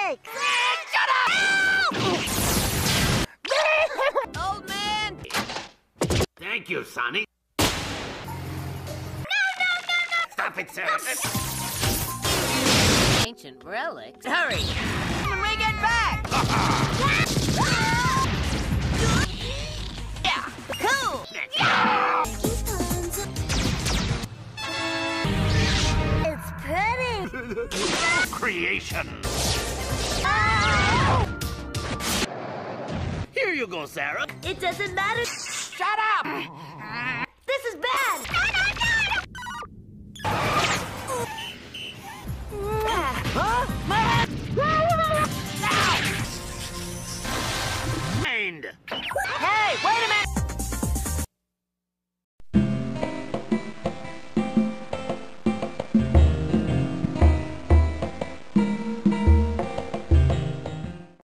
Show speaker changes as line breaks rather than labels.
relic!
Shut up! Old man!
Thank you, Sonny.
No!
Stop it, sir.
Ancient relics? Hurry! When we get back! Yeah! Cool!
It's pretty!
Creation. Here you go, Sarah.
It doesn't matter.
Shut up!
This is bad!